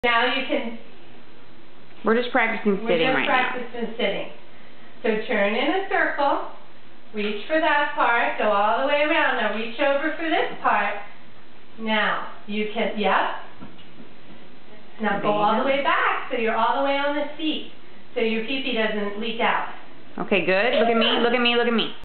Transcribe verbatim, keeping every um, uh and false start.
Now you can, We're just practicing sitting we're just right now. practicing sitting. So turn in a circle, reach for that part, go all the way around. Now reach over for this part. Now, you can, yep. Now go all the way back so you're all the way on the seat so your pee-pee doesn't leak out. Okay, good. Look at me, look at me, look at me.